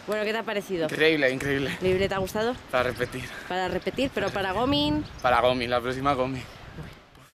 Bueno, ¿qué te ha parecido? Increíble, increíble. ¿Increíble? ¿Te ha gustado? Para repetir. Para repetir, pero para Gomin. Para Gomi, la próxima Gomi.